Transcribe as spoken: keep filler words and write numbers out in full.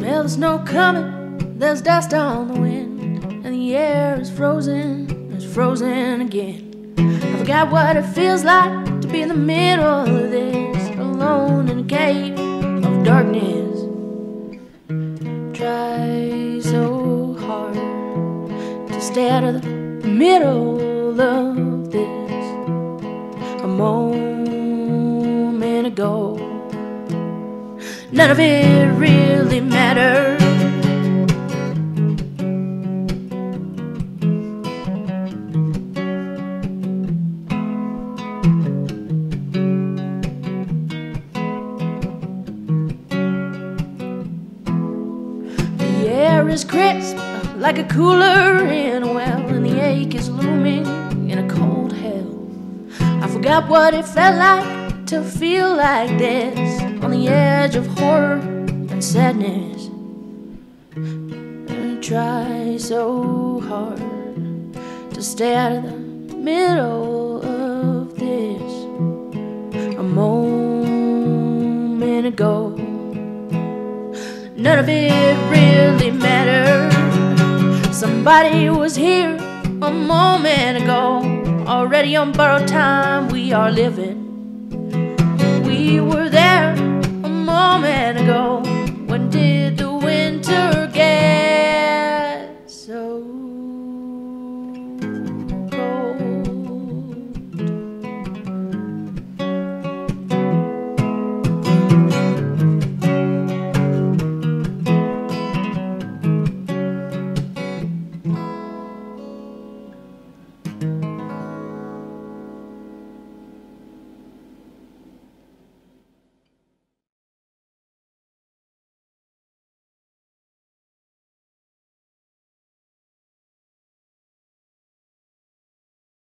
Smell the snow coming, there's dust on the wind, and the air is frozen, it's frozen again. I forgot what it feels like to be in the middle of this, alone in a cave of darkness. Try so hard to stay out of the middle of this. A moment ago, none of it really mattered. The air is crisp like a cooler in a well, and the ache is looming in a cold hell. I forgot what it felt like to feel like this, on the edge of horror and sadness. And try so hard to stay out of the middle of this. A moment ago, none of it really mattered. Somebody was here a moment ago, already on borrowed time we are living. We were there a moment